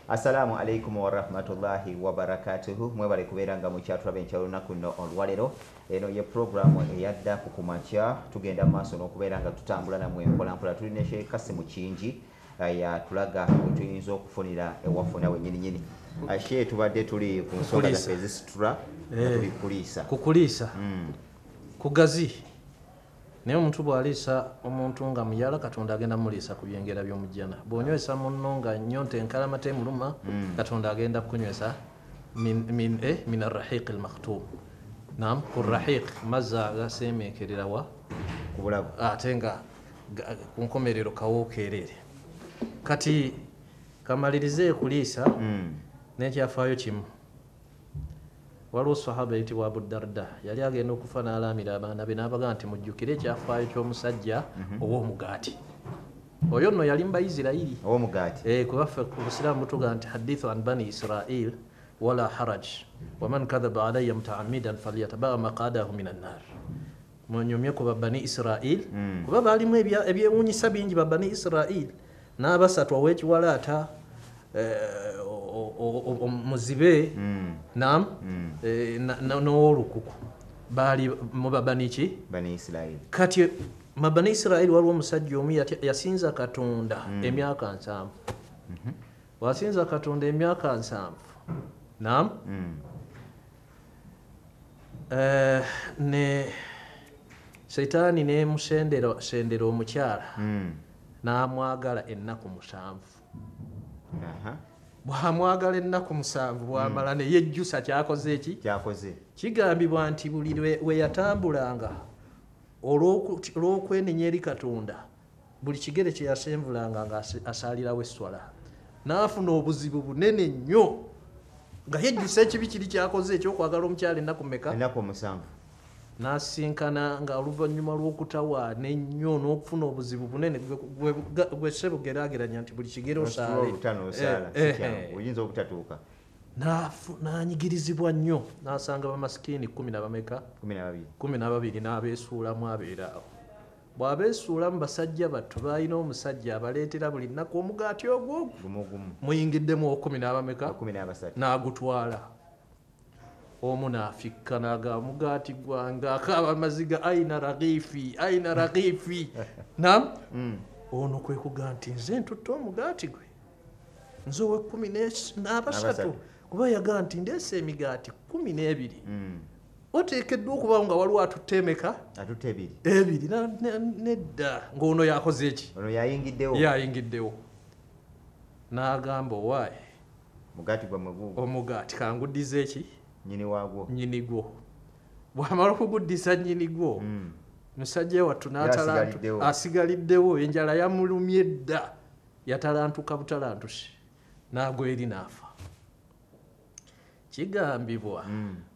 Assalamu alaikum wa rahmatullahi wa barakatuhu. Mwebale kubeeranga mu kyatulaba enkyalulunaku nno olwaleero. Eno ye programu eyadda ku kumakya tugenda maaso n'okubeera nga tutambula namwe mpolampola. Tulina Sheikh Kasimu Kingi yatulaga we tuyinza okufunira ewafuna wennyininyini. Sheikh tubadde tuli ku nsonga zaffe ezisitula tuli kuliisa. Kukuliisa kugazi naye omuntu bw'aliisa omuntu nga muyala Katonda agenda muliisa ku byengera by'omujjana. Bw'onywesa munno nga nyonta enkalamata emuluma Katonda agenda kukunywesa min arrahiq almakhtum. Naam, ku rahiq mazzi agaseemeekerera wa ku bulago ate nga ku nkomerero kawookeerere. Kati kamalirize kuliisa n'ekyafaayo kimu. Waliwo sahaba yitibwa Abu Darda yali agenda okufa n'alaamira abaana be n'abaga nti mujjukire ekyafaayo ky'omusajja ow'omugaati. Oyo nno yali Mubayisirayiri ow'omugaati. kubaffe ku Busiraamu butuga nti hadithu an bani Israil wala haraj waman kadhaba alayya mutaammidan falyatabawa maqadahu min annar. Munyumye ku bani Israil kuba baalimu ebyewuunyisa bingi ba bani Israil n'abasatu ow'ekiwalaata muzibe naam n'owolukuku baali mu babani ki bani Israil. Kati mabani Israil waliwo omusajja omu yasinza Katonda emyaka 7. Wasinza Katonda emyaka 7 naam ne Setaani nemusendera omukyala n'amwagala ennaku 7. Bw'amwagala ennaku 7 bw'amala ne yejjusa kyakoze eki kigambibwa nti buli we yatambulanga olw'okwenenya eri Katonda buli kigere kye yasenvulanga nga asaalirawo esswala n'afuna obuzibu bunene nnyo nga yejjusa ekibi kiri kyakoze ekyokwagala omukyala ennaku mmeka ennaku 7 n'asinkana nga oluvannyuma lw'okutawaana ennyo n'okufuna obuzibu bunene gwe ssebo geraageranya nti buli kigere osaale oyinza obutatuuka n'anyigirizibwa nnyo n'asanga bamasikini 12 n'abeesuulamu abeeraawo. Bw'abeesuulamu basajja battu baalina omusajja abaleetera buli nnaku omugaati ogwo muyingiddemu 13 n'agutwala. Omu n'afikka n'agamba omugaati gwange akaaba amaziga aina ragiifi naam ono kwe kugaa nti nze ntutte omugaati gwe nze owe 13 kuba yagaa nti ndeese emigaati 12 oteekeddwa okubawo nga waliwo atutte emeka ebiri nedda ng'ono yakoze eki yayingiddewo n'agamba owaaye omugaati kanguddiza eki nyini gwo. Bw'amala okuguddisa nyini gwo musajja wattu n'atalantu asigaliddewo enjala yamulumye dda yatalantuka butalantusi n'agwa eri n'afa. Kigambibwa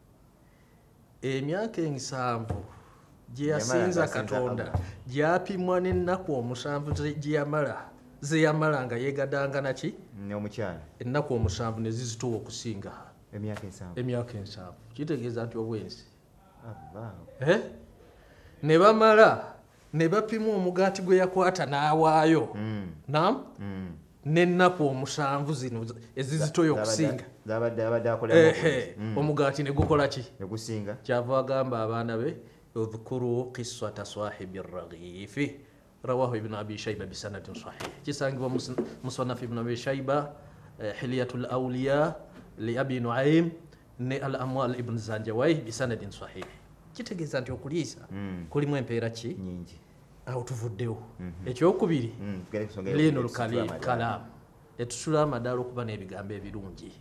emyaka 7 gye yasinza Katonda gyapimwa n'ennaku 7 ze yamala nga yeegadanga naki ennaku 7 ne zizitowa okusinga emyaka 7. Kitegeeza nti obwenzi ne bamala ne bapima omugaati gwe yakwata n'awaayo naam n'ennaku 7 zino ezizitoya okusinga omugaati ne gukola ki kyava agamba abaana be udhkuru qissata sahibi raghifi rawahu ibn abi shayba bisanadin sahih. Kisangibwa musannaf ibn abi shayba hilyatul awliya li abi nuaym ne al amwal ibn zanjawai bisanadin sahih. Kitegeeza nti okuliisa kulimu empeera ki nyingi awo tuvuddewo. Ekyokubiri linul kalam etusula amadala okuba n'ebigambo ebirungi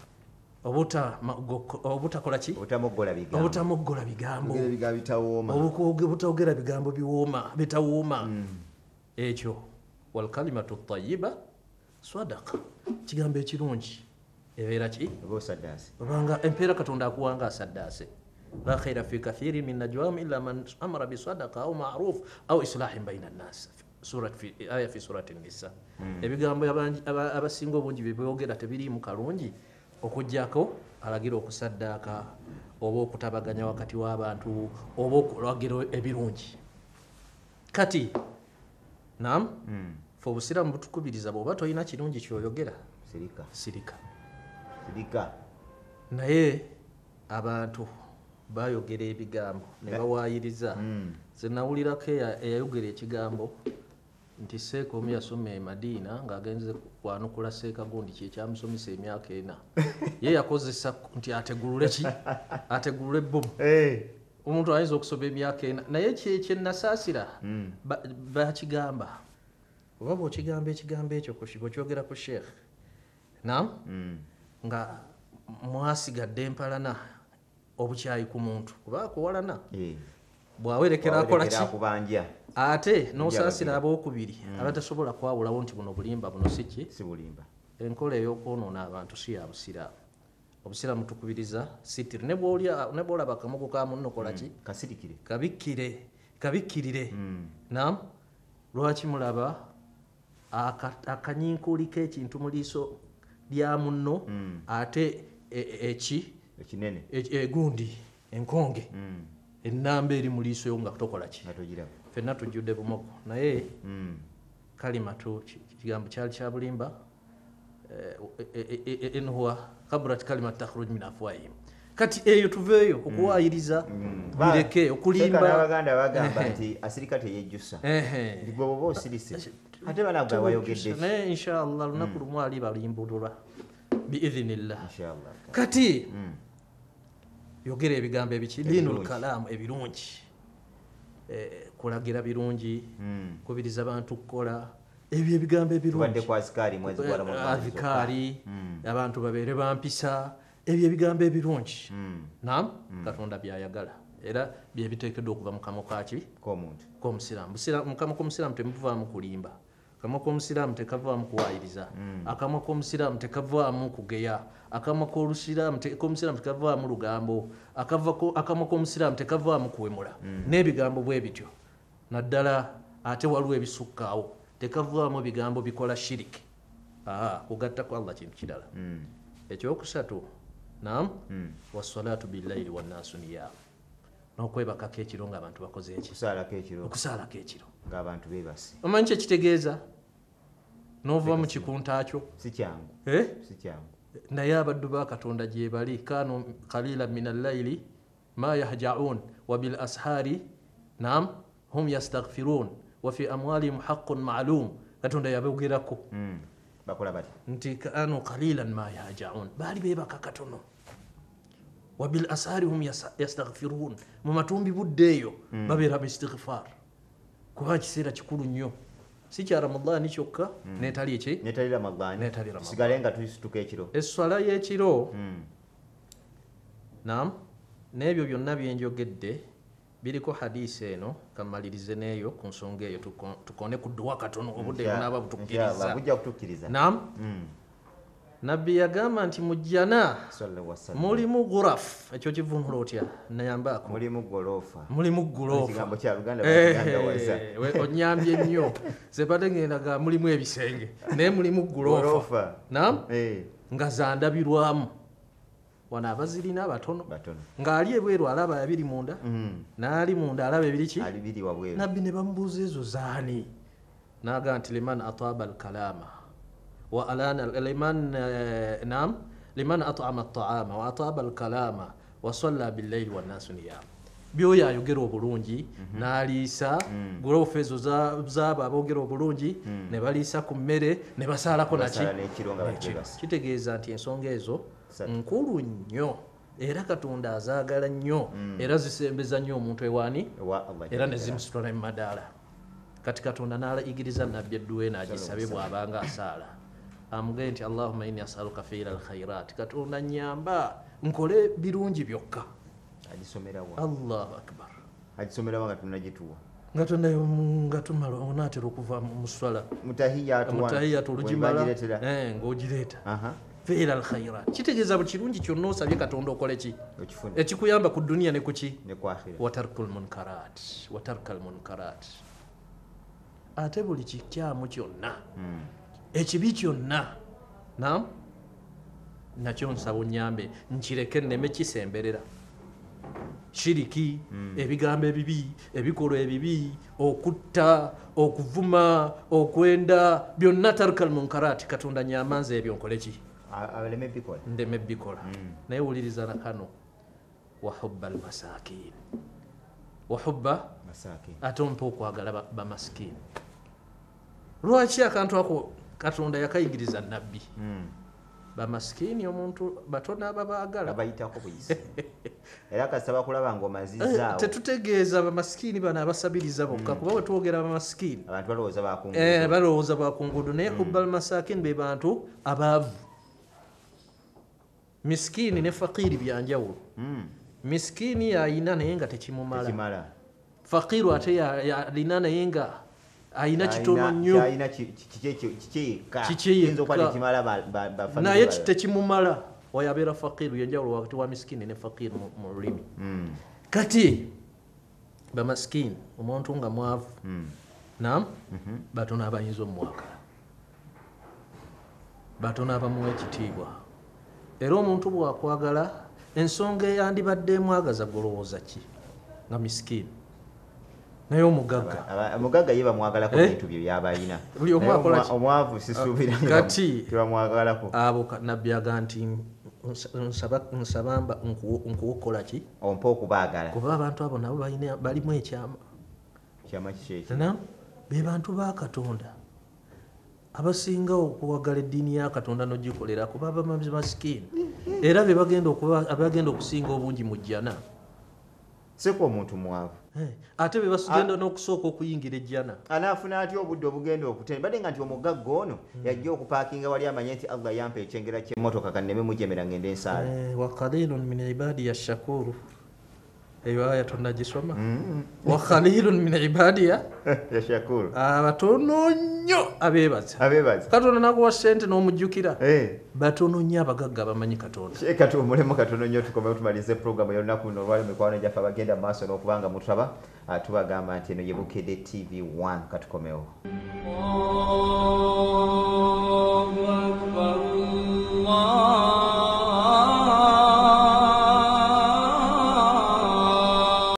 obutakola ki obutamoggola bigambo obutawogera bigambo bitawuuma. Ekyo wal kalimatu tayyiba sadaqa kigambo ekirungi ebeera ki obanga empeera Katonda akuwanga asaddaase. La khaira fi kathirin min najwahum illa man amara bi sadaqa aw ma'ruf aw islahin bayna an-nas. Aya fi surati Nisa. Ebigambo abasinga obungi byeboogera tebiriimu kalungi okujjako alagira okusaddaaka oba okutabaganya wakati w'abantu oba okulagira ebirungi. Kati naam fe obusiraamu butukubiriza bw'oba tolina kirungi kyoyogera sirika naye abantu bayogera ebigambo ne bawaayiriza zenawulirako eyayogera ekigambo nti seeka omu yasoma e Madiina ng'agenze kwanukula seeka gundi kyekyamusomesa emyaka 4 ye yakozesa nti ategulule ebbomu omuntu ayinza okusoma emyaka 4 naye kyenasaasira bakigamba oba bw'okigamba ekigambo ekyo bw'okyogera ku sheekh nga mwasigadde empalana obukyayi ku muntu kuba kuwalana bwawerekera akola ki ate n'osaasira abookubiri abatasobola kwawulawo nti buno bulimba buno si bulimba. Enkola ey'okwonoona abantu si ya busiraamu. Obusiraamu tukubiriza sitiri ne bw'olaba akamogo ka munno kola ki kabikkirire lwaki mulaba akanyinkuuli k'ekintu mu liiso lya munno ate ekinene egundi enkonge ennamba eri mu liiso yo nga tokola ki ffenna tujjudde bumogo naye kalimatu kigambo kyali kya bulimba enhuwa kaburat kalimat takhruj min afwahihim kati eyo tuveeyo okuwaayiriza bireke okulimba n'abaganda bagamba nti asirika teyejjusa gwe bwoba osirise ate banagwe bayogedde naye inshallah lunaku lumu ali balimbulula biidhinillah kati yogera ebigambo ebiki dinul kalaamu ebirungi kulagira birungi kubiriza abantu kukola ebyo ebigambo ebirungi azikaari abantu babeere bampisa ebyo ebigambo ebirungi Katonda byayagala era byebiteekeddwa okuva mu kamwa kaki k'omusiraamu mu kamwa k'omusiraamu temuvaamu kulimba akamwa k'omusiraamu tekavaamu kuwaayiriza akamwa k'omusiraamu tekavaamu kugeya akamwa k'omusiraamu tekavaamu lugambo akamwa k'omusiraamu tekavaamu kuwemula n'ebigambo bwe bityo naddala ate waliwo ebisukkaawo tekavaamu bigambo bikola shiriki kugatta ku Allah kintu kirala ekyokusatu wassalaatu billayli wannaasu niyaam n'okwebakako ekiro ng'abantu bakoze eki okusaalako ekiro ng'abantu beebase omanyi kyekitegeeza n'ova mu kikunta kyo si kyangu naye abaddu ba Katonda gye bali kaanu qalilan min allayli ma yahja'un wa bil ashaari hum yastaghfirun wa fi amwalihim haqqun ma'lum Katonda yabogerako bakola bati nti kaanu qalilan ma yahja'un baali beebaka katono wa bil ashaari hum yastaghfirun mu matumbi budde eyo babeera bistighfar kuba kiseera kikulu nnyo si kya Ramadani kyokka netali Ramadani sigale nga tusituka ekiro esswala y'ekiro n'ebyo byonna byenjogedde biriko hadisi eno kamalirize neeyo ku nsonga eyo tukone ku dduwa katono obudde bunaaba butukkiriza nabbi yagamba nti mujjana mulimu guraf ekyo kivunula otya nayambaako mulimu gorofa onyambye nnyo sepatengendaga mulimu ebisenge naye mulimu gorofa nga zandabirwamu wano abazirina abatono ng'ali ebweru alaba abiri munda n'ali munda alaba ebiriki nabbi ne bamubuuza ezo zaani n'aga nti liman ataba alkalama liman at'ama at-ta'ama wa ataba al-kalama wa salla bil-layli wan-nasu niyam byoyo ayogera obulungi n'aliisa gorofa ezo zaaba aboogera obulungi ne baliisa ku mmere ne basaalako naki kitegeeza nti ensonga ezo nkulu nnyo era Katonda azaagala nnyo era zisembeza nnyo omuntu ewaani era ne zimusitula mu madaala kati Katonda n'alayigiriza nabbi edduwe n'agisabe bw'abanga asaala amugee nti Allahumma inni as'aluka fi'la al-khairat Katonda nyamba nkole birungi byokka Allahu akbar agisomera nga tunagituwa nga tumala onaatera okuva mu swala mutahiyatu olugimala ng'ogireeta fi'la al-khairat kitegeeza buli kirungi kyonna osabye Katonda okole ki ekikuyamba ku duniya ne kuki wa tarkul munkarat ate buli kikyamu kyonna ekibi kyonna nakyo nsaba onyambe nkireke nneme kisemberera shiriki ebigambo ebibi ebikolwa ebibi okutta okuvuma okwenda byonna tarkal munkarati katonda nyamanza ebyo nkoleki ndeme bikola naye wuliriza na kano wahubba almasakin wahubba ate ompa okwagala bamasikini lwaki akantu ako katonda yakayigiriza nabbi bamasikini omuntu batono ababaagala bayitako buyisi era kasaba kulaba ng'omazizaawo tetutegeeza bamasikini bano abasabiriza bokka kuba bwe twogera bamasikini abantu balowooza bakungudu balowooza bakungudu naye hubbal masakin be bantu abaavu misikini ne faqiiri byanjawulo misikini yayina naye nga tekimumala faqiiru ate yalina naye nga ayina kitono nnyo naye tekimumala oyo abeera faqiiru yenjawulo wakati wa misikini ne faqiiru mu lulimi kati bamasikini omuntu nga mwavu nam batono abayinza omwagala batono abamuwa ekitiibwa era omuntu bwakwagala ensonga eyandibadde emwagaza golowooza ki nga misikini naye omugagga ye bamwagalako bintu bye byabayina omwavu kati abo nabbi aga nti nsaba nkuwokola ki ompa okubaagala kuba abantu abo nabo balimu ekyama be bantu ba katonda abasinga okuwagala eddiini ya katonda nogikolera kuba bamasikini era abagenda okusinga obungi mu jjana seko omuntu mwavu ate be basugenda n'okusooka okuyingira ejjana anaafuna atya obudde obugenda okutenda badde nga nti omugagga ono yajja okupaakinga wali amanye nti allah yampa ekyengera ky'emmotoka kanneme mujemera ngende ensaala wa qalilun min ibadiya shakuru eyo aya tonagisoma wa qalilun min ibadiya yashakuru abatono nnyo abeebaza katonda nakuwa ssente n'omujjukira batono nnyo abagagga abamanyi katonda kati omulemu katono nnyo tukomewo tumalize programu y'olunaku luno olwali mikwano gyaffe abagenda mu maaso n'okubanga mutaba tubagamba nti eno ye Bukedde TV 1 katukomewo